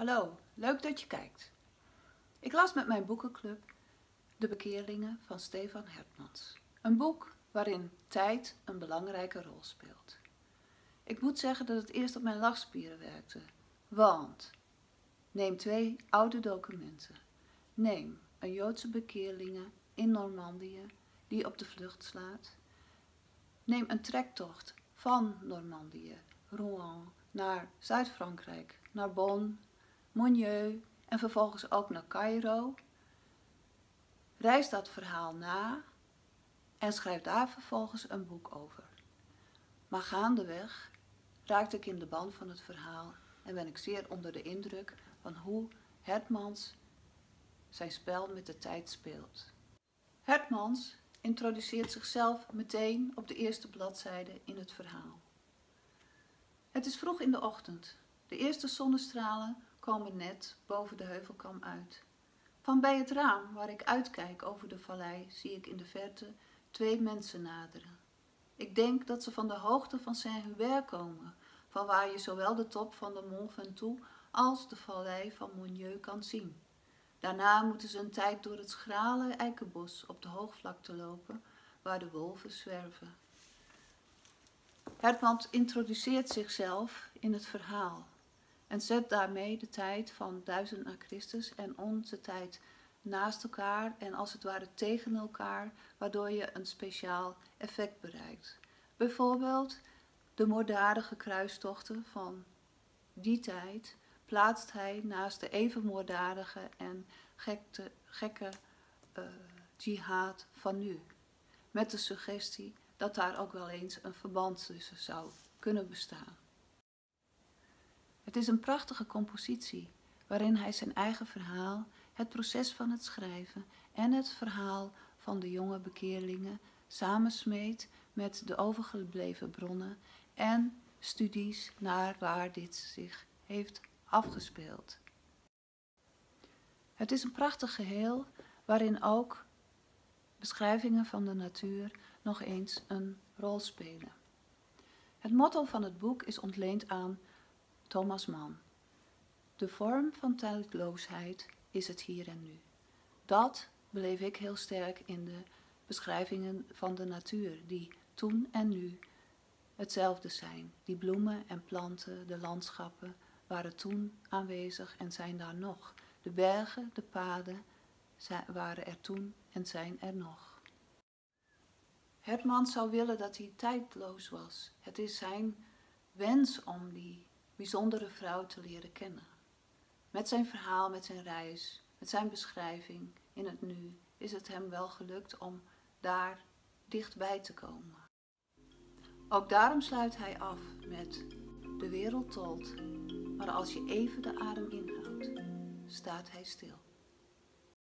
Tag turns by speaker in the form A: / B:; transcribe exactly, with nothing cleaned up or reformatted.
A: Hallo, leuk dat je kijkt. Ik las met mijn boekenclub De Bekeerlingen van Stefan Hertmans. Een boek waarin tijd een belangrijke rol speelt. Ik moet zeggen dat het eerst op mijn lachspieren werkte. Want, neem twee oude documenten. Neem een Joodse bekeerlinge in Normandië die op de vlucht slaat. Neem een trektocht van Normandië, Rouen, naar Zuid-Frankrijk, naar Bonn, Montreux en vervolgens ook naar Cairo. Reis dat verhaal na en schrijf daar vervolgens een boek over. Maar gaandeweg raakte ik in de ban van het verhaal en ben ik zeer onder de indruk van hoe Hertmans zijn spel met de tijd speelt. Hertmans introduceert zichzelf meteen op de eerste bladzijde in het verhaal. Het is vroeg in de ochtend. De eerste zonnestralen komen net boven de heuvelkam uit. Van bij het raam waar ik uitkijk over de vallei zie ik in de verte twee mensen naderen. Ik denk dat ze van de hoogte van Saint-Hubert komen, van waar je zowel de top van de Mont Ventoux als de vallei van Montreux kan zien. Daarna moeten ze een tijd door het schrale eikenbos op de hoogvlakte lopen, waar de wolven zwerven. Hertmans introduceert zichzelf in het verhaal en zet daarmee de tijd van duizend na Christus en onze tijd naast elkaar en als het ware tegen elkaar, waardoor je een speciaal effect bereikt. Bijvoorbeeld de moorddadige kruistochten van die tijd plaatst hij naast de even moorddadige en gekte, gekke uh, jihad van nu, met de suggestie dat daar ook wel eens een verband tussen zou kunnen bestaan. Het is een prachtige compositie waarin hij zijn eigen verhaal, het proces van het schrijven en het verhaal van de jonge bekeerlingen samensmeet met de overgebleven bronnen en studies naar waar dit zich heeft afgespeeld. Het is een prachtig geheel waarin ook beschrijvingen van de natuur nog eens een rol spelen. Het motto van het boek is ontleend aan Thomas Mann. De vorm van tijdloosheid is het hier en nu. Dat beleef ik heel sterk in de beschrijvingen van de natuur, die toen en nu hetzelfde zijn. Die bloemen en planten, de landschappen waren toen aanwezig en zijn daar nog. De bergen, de paden waren er toen en zijn er nog. Hertmans zou willen dat hij tijdloos was. Het is zijn wens om die bijzondere vrouw te leren kennen. Met zijn verhaal, met zijn reis, met zijn beschrijving in het nu is het hem wel gelukt om daar dichtbij te komen. Ook daarom sluit hij af met: de wereld tolt, maar als je even de adem inhoudt, staat hij stil.